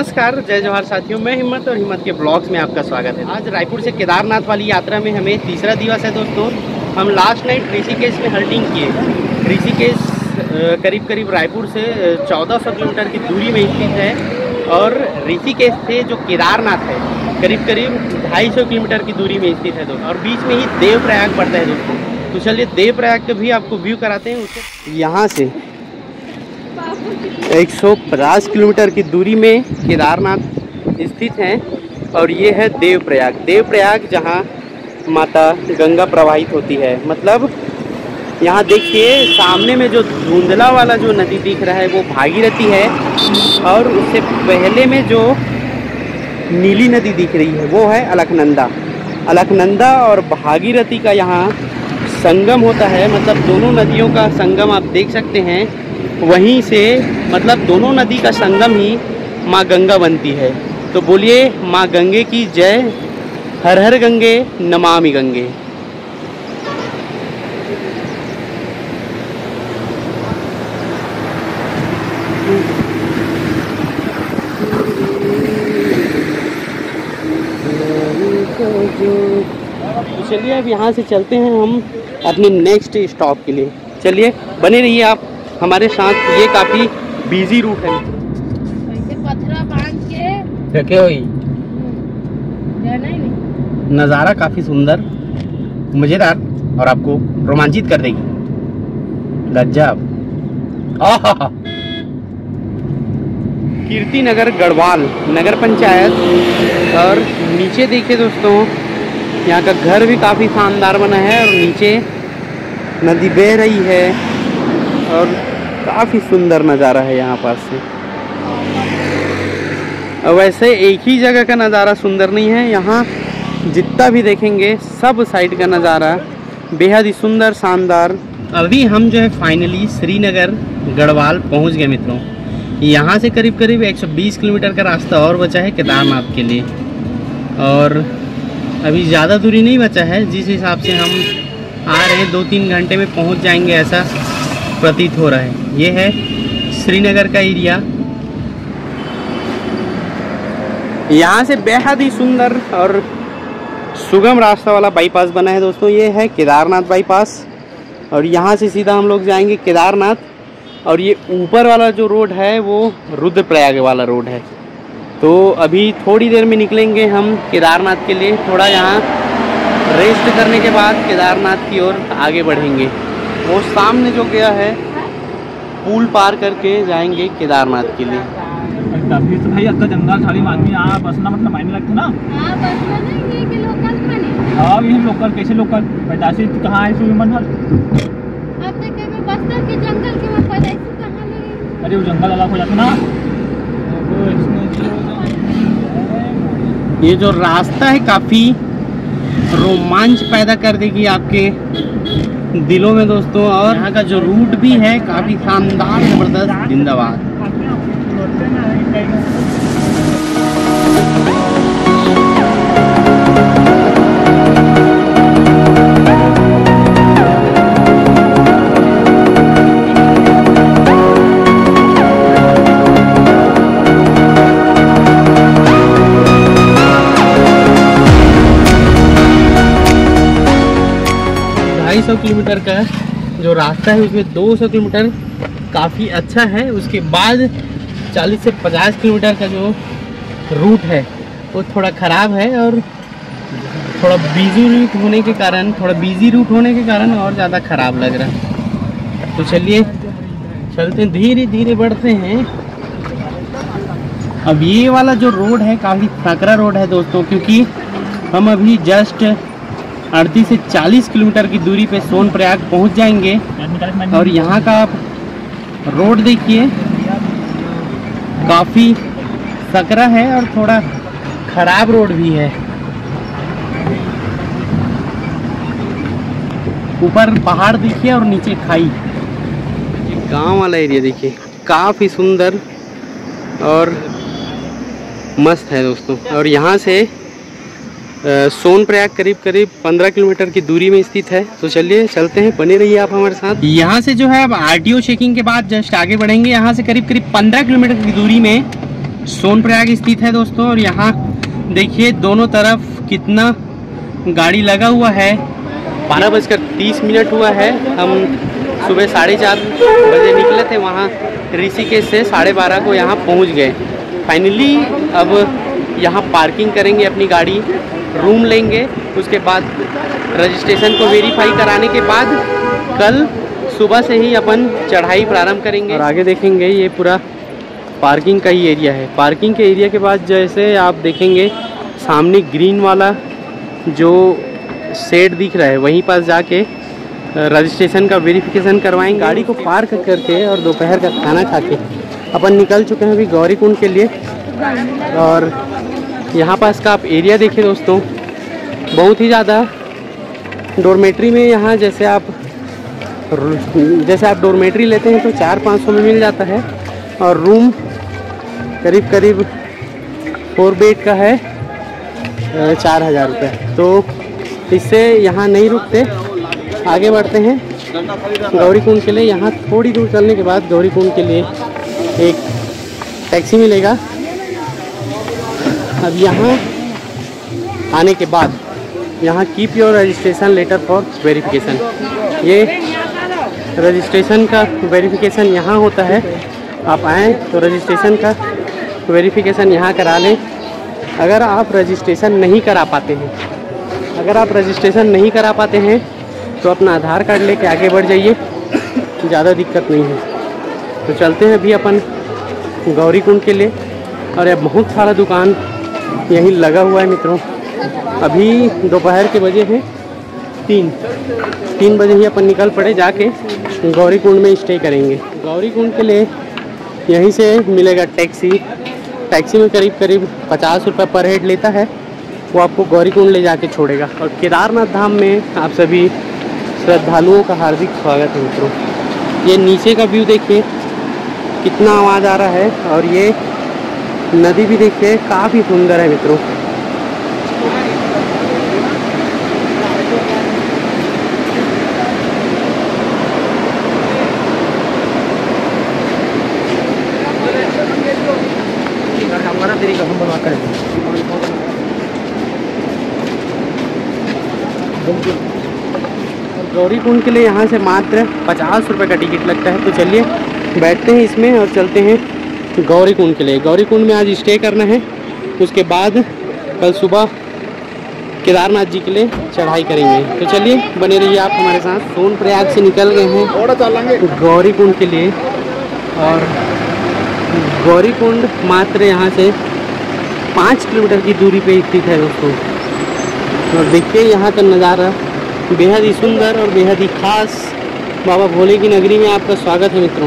नमस्कार, जय जवाहर साथियों। मैं हिम्मत और हिम्मत के ब्लॉग्स में आपका स्वागत है। आज रायपुर से केदारनाथ वाली यात्रा में हमें तीसरा दिवस है दोस्तों। हम लास्ट नाइट ऋषिकेश में हल्टिंग किए। ऋषिकेश करीब रायपुर से 1400 किलोमीटर की दूरी में स्थित है और ऋषिकेश से जो केदारनाथ है करीब 250 किलोमीटर की दूरी में स्थित है दोस्तों। और बीच में ही देवप्रयाग पड़ता है दोस्तों। तो चलिए देवप्रयाग का भी आपको व्यू कराते हैं। उससे यहाँ से 150 किलोमीटर की दूरी में केदारनाथ स्थित है और ये है देवप्रयाग। देवप्रयाग जहाँ माता गंगा प्रवाहित होती है। मतलब यहाँ देखिए सामने में जो धुंधला वाला जो नदी दिख रहा है वो भागीरथी है और उससे पहले में जो नीली नदी दिख रही है वो है अलकनंदा। अलकनंदा और भागीरथी का यहाँ संगम होता है। मतलब दोनों नदियों का संगम आप देख सकते हैं। वहीं से मतलब दोनों नदी का संगम ही माँ गंगा बनती है। तो बोलिए माँ गंगे की जय। हर हर गंगे नमामि गंगे। तो चलिए अब यहाँ से चलते हैं हम अपने नेक्स्ट स्टॉप के लिए। चलिए बने रहिए आप हमारे साथ। ये काफ़ी बिजी रूट है। ऐसे पत्थरा बांध के रखे हुई जाना ही नहीं। नज़ारा काफ़ी सुंदर, मज़ेदार और आपको रोमांचित कर देगी। गजब। आहा। कीर्ति नगर गढ़वाल नगर पंचायत। और नीचे देखिए दोस्तों, यहाँ का घर भी काफ़ी शानदार बना है और नीचे नदी बह रही है और काफ़ी सुंदर नज़ारा है यहाँ पास से। वैसे एक ही जगह का नज़ारा सुंदर नहीं है, यहाँ जितना भी देखेंगे सब साइड का नज़ारा बेहद ही सुंदर शानदार। अभी हम जो है फाइनली श्रीनगर गढ़वाल पहुँच गए मित्रों। यहाँ से करीब 120 किलोमीटर का रास्ता और बचा है केदारनाथ के लिए और अभी ज़्यादा दूरी नहीं बचा है। जिस हिसाब से हम आ रहे हैं 2-3 घंटे में पहुँच जाएंगे ऐसा प्रतीत हो रहा है। ये है श्रीनगर का एरिया। यहाँ से बेहद ही सुंदर और सुगम रास्ता वाला बाईपास बना है दोस्तों। ये है केदारनाथ बाईपास और यहाँ से सीधा हम लोग जाएंगे केदारनाथ। और ये ऊपर वाला जो रोड है वो रुद्रप्रयाग वाला रोड है। तो अभी थोड़ी देर में निकलेंगे हम केदारनाथ के लिए। थोड़ा यहाँ रेस्ट करने के बाद केदारनाथ की ओर आगे बढ़ेंगे। वो सामने जो गया है पुल पार करके जाएंगे केदारनाथ के लिए। अभी तो भाई आपका जंगल थाली में आदमी यहाँ बसना मतलब मायने लगता ना। हां बसना नहीं, ये कि लोकल बने। हां ये लोकल कैसे लोकल पैदाशी कहाँ है सुमन हल। अब तक में बस्तर के जंगल के में पैदाशी कहाँ लगे। अरे वो जंगल अलग हो जाता ना। ये जो रास्ता है काफ़ी रोमांच पैदा कर देगी आपके दिलों में दोस्तों। और यहाँ का जो रूट भी है काफ़ी शानदार ज़बरदस्त। जिंदाबाद। 250 किलोमीटर का जो रास्ता है उसमें 200 किलोमीटर काफ़ी अच्छा है। उसके बाद 40 से 50 किलोमीटर का जो रूट है वो थोड़ा ख़राब है और थोड़ा बिजी रूट होने के कारण और ज़्यादा ख़राब लग रहा है। तो चलिए चलते धीरे धीरे बढ़ते हैं। अब ये वाला जो रोड है काफ़ी सकरा रोड है दोस्तों, क्योंकि हम अभी जस्ट 38 से 40 किलोमीटर की दूरी पे सोनप्रयाग पहुंच जाएंगे। और यहाँ का आप रोड देखिए काफ़ी सकरा है और थोड़ा ख़राब रोड भी है। ऊपर पहाड़ देखिए और नीचे खाई। गांव वाला एरिया देखिए काफ़ी सुंदर और मस्त है दोस्तों। और यहाँ से सोनप्रयाग करीब 15 किलोमीटर की दूरी में स्थित है। तो चलिए चलते हैं, बने रहिए आप हमारे साथ। यहाँ से जो है अब आरटीओ चेकिंग के बाद जस्ट आगे बढ़ेंगे। यहाँ से करीब 15 किलोमीटर की दूरी में सोनप्रयाग स्थित है दोस्तों। और यहाँ देखिए दोनों तरफ कितना गाड़ी लगा हुआ है। 12:30 हुआ है। हम सुबह 4:30 बजे निकले थे वहाँ ऋषिकेश से, 12:30 को यहाँ पहुँच गए। फाइनली अब यहाँ पार्किंग करेंगे अपनी गाड़ी, रूम लेंगे, उसके बाद रजिस्ट्रेशन को वेरीफाई कराने के बाद कल सुबह से ही अपन चढ़ाई प्रारंभ करेंगे। और आगे देखेंगे ये पूरा पार्किंग का ही एरिया है। पार्किंग के एरिया के बाद जैसे आप देखेंगे सामने ग्रीन वाला जो शेड दिख रहा है, वहीं पास जाके रजिस्ट्रेशन का वेरिफिकेशन करवाएंगे। गाड़ी को पार्क करके और दोपहर का खाना खा के अपन निकल चुके हैं अभी गौरीकुंड के लिए। और यहाँ पास का आप एरिया देखिए दोस्तों, बहुत ही ज़्यादा डोरमेट्री में यहाँ जैसे आप डोरमेट्री लेते हैं तो 400-500 में मिल जाता है। और रूम करीब 4 बेड का है 4000 रुपये। तो इससे यहाँ नहीं रुकते, आगे बढ़ते हैं गौरीकुंड के लिए। यहाँ थोड़ी दूर चलने के बाद गौरीकुंड के लिए एक टैक्सी मिलेगा। अब यहाँ आने के बाद यहाँ keep your registration letter for verification, ये रजिस्ट्रेशन का वेरिफिकेशन यहाँ होता है। आप आएँ तो रजिस्ट्रेशन का वेरिफिकेशन यहाँ करा लें। अगर आप रजिस्ट्रेशन नहीं करा पाते हैं तो अपना आधार कार्ड लेके आगे बढ़ जाइए, ज़्यादा दिक्कत नहीं है। तो चलते हैं अभी अपन गौरीकुंड के लिए। और ये बहुत सारा दुकान यहीं लगा हुआ है मित्रों। अभी दोपहर के बजे हैं 3 बजे ही अपन निकल पड़े, जाके गौरीकुंड में स्टे करेंगे। गौरीकुंड के लिए यहीं से मिलेगा टैक्सी में करीब 50 रुपये पर हेड लेता है, वो आपको गौरीकुंड ले जाके छोड़ेगा। और केदारनाथ धाम में आप सभी श्रद्धालुओं का हार्दिक स्वागत है मित्रों। ये नीचे का व्यू देखिए कितना आवाज़ आ रहा है। और ये नदी भी देखिए काफ़ी सुंदर है मित्रों। गौरीकुंड के लिए यहाँ से मात्र 50 रुपये का टिकट लगता है। तो चलिए बैठते हैं इसमें और चलते हैं गौरीकुंड के लिए। गौरीकुंड में आज स्टे करना है, उसके बाद कल सुबह केदारनाथ जी के लिए चढ़ाई करेंगे। तो चलिए बने रहिए आप हमारे साथ। सोनप्रयाग से निकल गए हैं गौरीकुंड के लिए। और गौरीकुंड मात्र यहाँ से 5 किलोमीटर की दूरी पे स्थित है दोस्तों। और देखिए यहाँ का नज़ारा बेहद ही सुंदर और बेहद ही खास। बाबा भोले की नगरी में आपका स्वागत है मित्रों।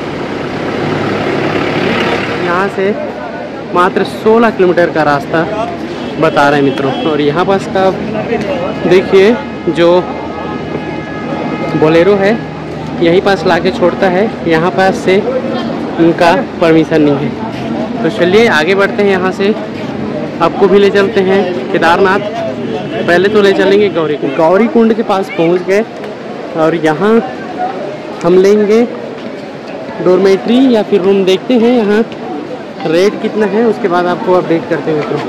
यहाँ से मात्र 16 किलोमीटर का रास्ता बता रहे हैं मित्रों। और यहाँ पास का देखिए जो बोलेरो है यहीं पास लाके छोड़ता है, यहाँ पास से उनका परमिशन नहीं है। तो चलिए आगे बढ़ते हैं, यहाँ से आपको भी ले चलते हैं केदारनाथ। पहले तो ले चलेंगे गौरीकुंड के पास पहुँच गए। और यहाँ हम लेंगे डोरमेट्री या फिर रूम, देखते हैं यहाँ रेट कितना है, उसके बाद आपको अपडेट करते हैं मित्रों।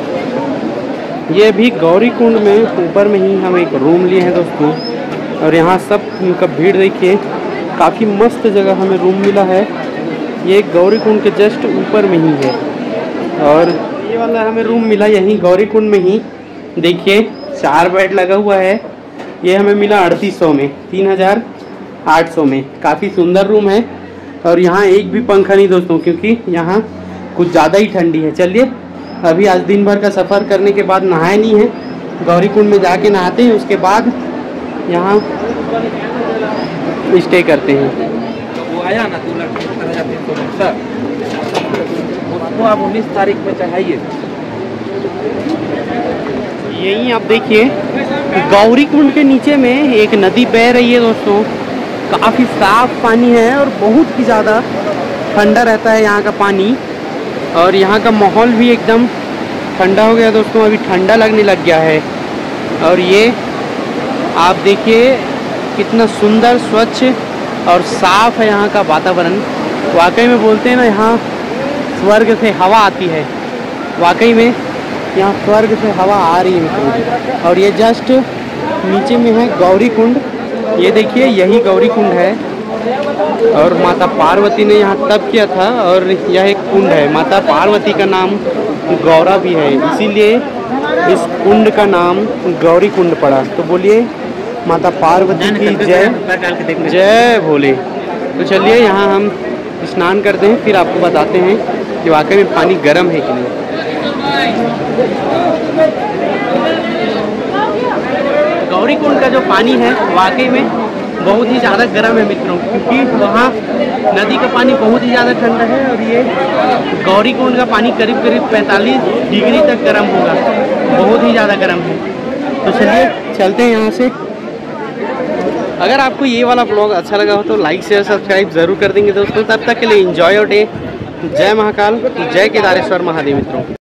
ये भी गौरीकुंड में ऊपर में ही हम एक रूम लिए हैं दोस्तों। और यहाँ सब उनका भीड़ देखिए, काफ़ी मस्त जगह हमें रूम मिला है। ये गौरीकुंड के जस्ट ऊपर में ही है। और ये वाला हमें रूम मिला यहीं गौरीकुंड में ही, देखिए 4 बेड लगा हुआ है। ये हमें मिला 3800 में, 3800 में। काफ़ी सुंदर रूम है। और यहाँ एक भी पंखा नहीं दोस्तों, क्योंकि यहाँ कुछ ज़्यादा ही ठंडी है। चलिए अभी आज दिन भर का सफ़र करने के बाद नहाए नहीं है, गौरीकुंड में जाके नहाते हैं, उसके बाद यहाँ स्टे करते हैं। वो आया ना 2,73,000 उसको आप 19 तारीख में चढ़ाइए। यही आप देखिए गौरीकुंड के नीचे में एक नदी बह रही है दोस्तों। काफ़ी साफ पानी है और बहुत ही ज़्यादा ठंडा रहता है यहाँ का पानी। और यहाँ का माहौल भी एकदम ठंडा हो गया दोस्तों, अभी ठंडा लगने लग गया है। और ये आप देखिए कितना सुंदर, स्वच्छ और साफ़ है यहाँ का वातावरण। वाकई में बोलते हैं ना, यहाँ स्वर्ग से हवा आती है। वाकई में यहाँ स्वर्ग से हवा आ रही है मित्रों। और ये जस्ट नीचे में है गौरी कुंड। ये देखिए यही गौरी कुंड है और माता पार्वती ने यहाँ तप किया था और यह एक कुंड है। माता पार्वती का नाम गौरा भी है, इसीलिए इस कुंड का नाम गौरी कुंड पड़ा। तो बोलिए माता पार्वती की जय, जय भोले। तो चलिए यहाँ हम स्नान करते हैं, फिर आपको बताते हैं कि वाकई में पानी गर्म है कि नहीं। गौरी कुंड का जो पानी है वाकई में बहुत ही ज़्यादा गर्म है मित्रों, क्योंकि वहाँ नदी का पानी बहुत ही ज़्यादा ठंडा है और ये गौरी कुंड का पानी करीब करीब 45 डिग्री तक गर्म होगा, बहुत ही ज़्यादा गर्म है। तो चलिए चलते हैं यहाँ से। अगर आपको ये वाला ब्लॉग अच्छा लगा हो तो लाइक शेयर सब्सक्राइब ज़रूर कर देंगे दोस्तों। तब तक के लिए एंजॉय योर डे। जय महाकाल, जय केदारेश्वर महादेव मित्रों।